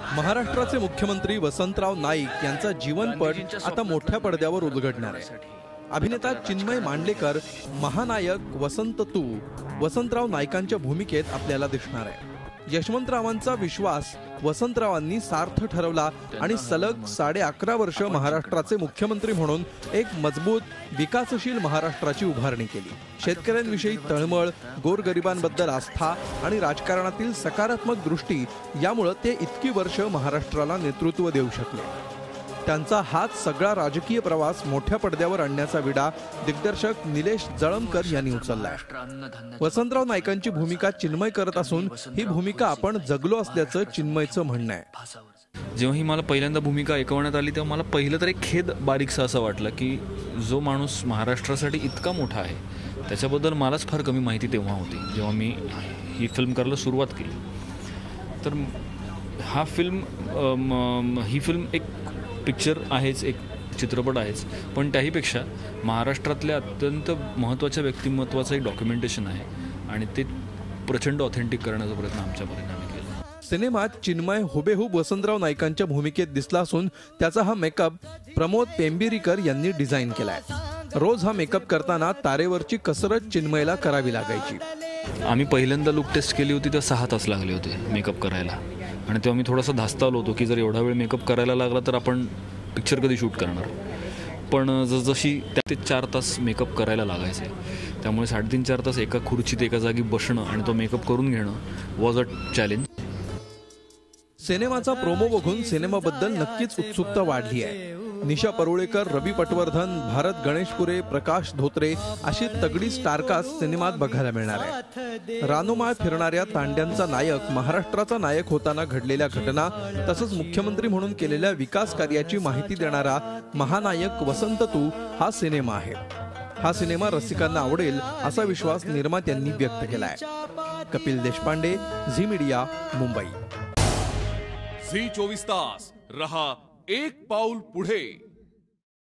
महाराष्ट्राचे मुख्यमंत्री वसंतराव नाईक यांचा जीवनपट आता मोठ्या पडद्यावर उलगडणार आहे। अभिनेता चिन्मय मांडलेकर महानायक वसंतराव नाईकांच्या भूमिकेत आपल्याला दिसणार आहे। यशवंतरावांचा विश्वास वसंतरावांनी सार्थ ठरवला आणि सलग 11.5 वर्ष महाराष्ट्राचे मुख्यमंत्री म्हणून एक मजबूत विकासशील महाराष्ट्राची उभारणी केली। शेतकऱ्यांविषयी तळमळ, गोरगरिबांबद्दल आस्था आणि राजकारणातील सकारात्मक दृष्टी यामुळे ते इतकी वर्ष महाराष्ट्राला नेतृत्व देऊ शकले। त्यांचा हाच सगळा राजकीय प्रवास मोठ्या पडद्यावर आणण्याचा विडा दिग्दर्शक निलेश जळमकर यांनी उचललाय। वसंतराव नाईकांची भूमिका चिन्मय करत असून ही भूमिका आपण जगलो असल्याचं चिन्मयचं म्हणणं आहे। जेव्हा ही मला पहिल्यांदा भूमिका ऐकवण्यात आली तेव्हा मला पहिलं तर एक खेद बारीकसा असं वाटलं की जो माणूस महाराष्ट्रासाठी इतका मोठा आहे त्याच्याबद्दल मलाच फार कमी माहिती तेव्हा होती जेव्हा मी ही फिल्म करायला सुरुवात केली। तर ही फिल्म एक पिक्चर आहेच, एक चित्रपट आहेच, पण त्याहीपेक्षा महाराष्ट्रातल्या अत्यंत महत्त्वाच्या व्यक्तिमत्वाचं एक डॉक्युमेंटेशन आहे आणि ते प्रचंड ऑथेंटिक करण्याचा प्रयत्न आमच्या परीने केला। सिनेमात चिन्मय हुबेहूब वसंतराव नाईकांच्या भूमिकेत दिसला असून त्याचा हा मेकअप प्रमोद पेंबिरीकर यांनी डिझाईन केलाय। रोज हा मेकअप करताना तारेवरची कसरत चिन्मयला करावी लागायची। आम्ही पहिल्यांदा लुक टेस्ट केली होती तर 6 तास लागले होते मेकअप करायला आणि तेव्हा मी थोडासा धास्तावलो होतो की जर एवढा वेळ मेकअप करायला लागला तर आपण पिक्चर कधी शूट करणार। पण जशी ते 4 तास मेकअप करायला लागायचे त्यामुळे 3.5-4 तास एका खुर्चीत एका जागी बसणं आणि तो मेकअप करून घेणं वॉज अ चॅलेंज। सिनेमाचा प्रोमो बघून सिनेमाबद्दल नक्कीच उत्सुकता वाढली आहे। निशा परुळेकर, रवी पटवर्धन, भारत गणेशपुरे, प्रकाश धोत्रे अशी तगडी स्टारकास्ट सिनेमात बघायला मिळणार आहे। रानोमाळ फिरणाऱ्या तांड्यांचा नायक महाराष्ट्राचा नायक होताना घडलेल्या घटना तसंच मुख्यमंत्री म्हणून केलेल्या विकास कार्याची माहिती देणारा महानायक वसंततू हा सिनेमा आहे। हा सिनेमा रसिकांना आवडेल असा विश्वास निर्मात्यांनी व्यक्त केलाय। कपिल देशपांडे, झी मीडिया, मुंबई। झी 24 तास रहा एक पाऊल पुढे।